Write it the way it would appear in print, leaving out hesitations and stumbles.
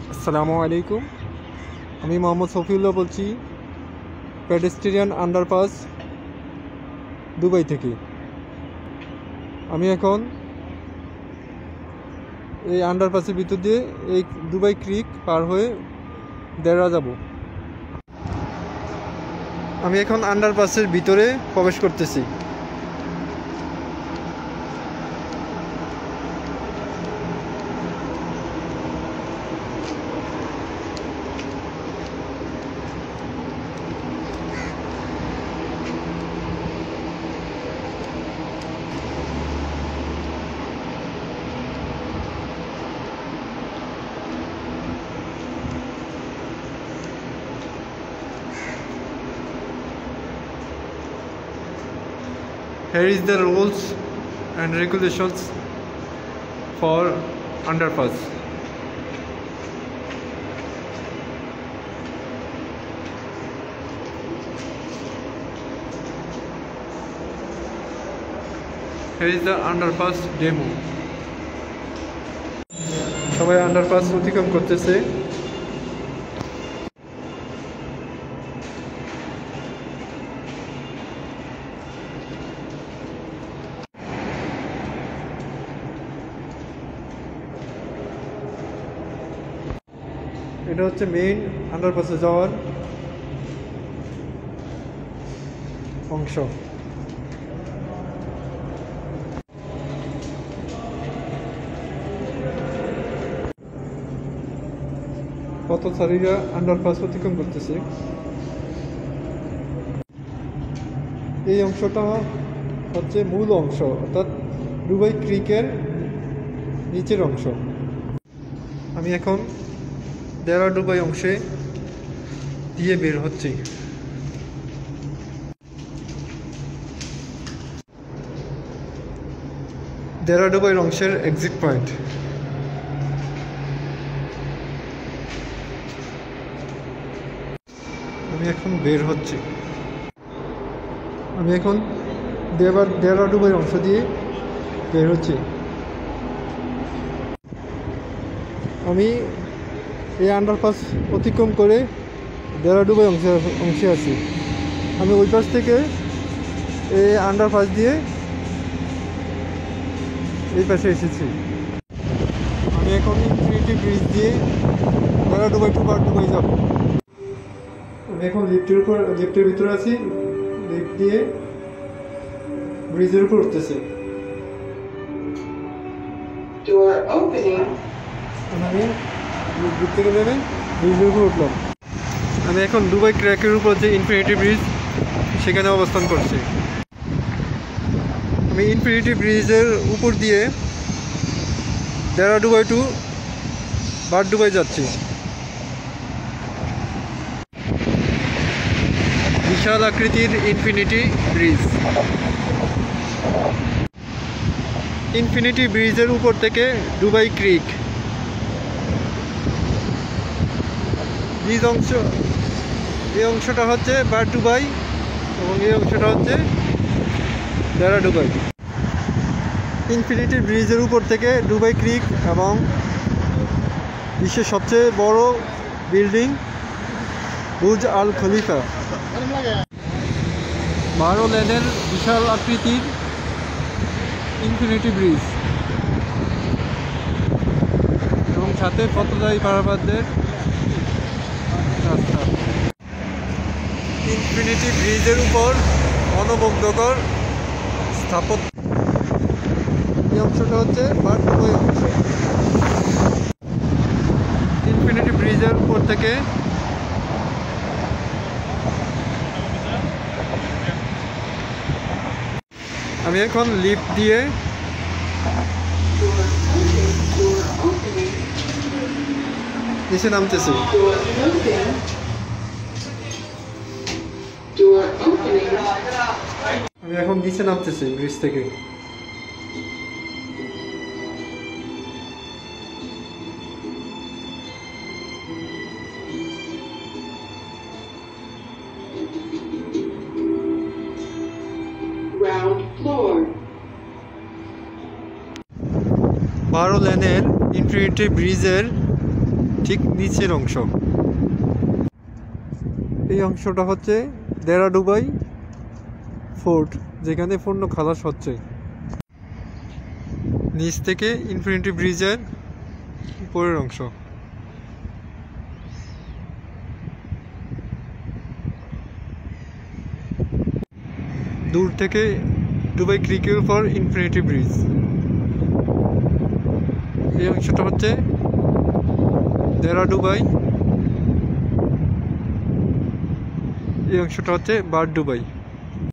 আসসালামু আলাইকুম। আমি মোহাম্মদ শফিউল্লাহ বলছি, পেডেস্ট্রিয়ান আন্ডারপাস দুবাই থেকে। আমি এখন এই আন্ডারপাসের ভিতর দিয়ে এই দুবাই ক্রিক পার হয়ে দেরা যাব। আমি এখন আন্ডারপাসের ভিতরে প্রবেশ করতেছি। Here is the rules and regulations for underpass. Here is the underpass demo. সবাই আন্ডারপাস অতিক্রম করতেছে। এটা হচ্ছে মেইন আন্ডারপাসে যাওয়ার অংশ। পথচারীরা আন্ডারপাস অতিক্রম করতেছে। এই অংশটা হচ্ছে মূল অংশ, অর্থাৎ দুবাই ক্রিকের নিচের অংশ। আমি এখন দেরা দুবাই অংশে দিয়ে বের হচ্ছি। দেরা দুবাই অংশের এক্সিট পয়েন্ট। আমি এখন বের হচ্ছি। আমি এখন দেরা দুবাই অংশ দিয়ে বের হচ্ছি। আমি এই আন্ডারপাস অতিক্রম করে দেরা দুবাই অংশে আছি। আমি ওই পাশ থেকে এই আন্ডারপাস দিয়ে এই পাশে এসেছি। আমি এখন ইনফিনিটি ব্রিজ দিয়ে Deira Dubai to Bur Dubai যাব। আমি এখন লিফটের ভিতরে আছি। লিফট দিয়ে ব্রিজের উপর উঠতেছি। আমি লিফট থেকে নেমে ব্রিজের উপর উঠলাম। আমি এখন দুবাই ক্র্যাকের উপর যে ইনফিনিটি ব্রিজ সেখানে অবস্থান করছি। আমি ইনফিনিটি ব্রিজের উপর দিয়ে Deira Dubai to Bur Dubai যাচ্ছি। বিশাল আকৃতির ইনফিনিটি ব্রিজ। ইনফিনিটি ব্রিজের উপর থেকে দুবাই ক্রিক ব্রিজ অংশ। এই অংশটা হচ্ছে বার দুবাই এবং এই অংশটা হচ্ছে দেরা দুবাই। ইনফিনিটি ব্রিজের উপর থেকে দুবাই ক্রিক এবং বিশ্বের সবচেয়ে বড় বিল্ডিং বুর্জ আল খলিফা, 12 লেনের বিশাল আকৃতির ইনফিনিটি ব্রিজ এবং সাথে পথচারী পারাপারদের রাস্তা। ইনফিনিটি ব্রিজের উপর মনোমুগ্ধকর স্থাপত্য। এই অংশটা হচ্ছে বার দুবাই অংশ। ইনফিনিটি ব্রিজের উপর থেকে আমি এখন লিফট দিয়ে নিচে নামতেছি। আমি এখন নিচে নামতেছি ব্রিজ থেকে। Ground floor. 12 লেনের ইনফিনিটি ব্রিজের ঠিক নিচের অংশ। এই অংশটা হচ্ছে দেরা দুবাই ফোর্ট, যেখানে পণ্য খালাস হচ্ছে। নিচ থেকে ইনফিনিটি ব্রিজের উপরের অংশ। দূর থেকে দুবাই ক্রিকের উপর ইনফিনিটি ব্রিজ। এই অংশটা হচ্ছে দেরা দুবাই, এই অংশটা হচ্ছে বার দুবাই।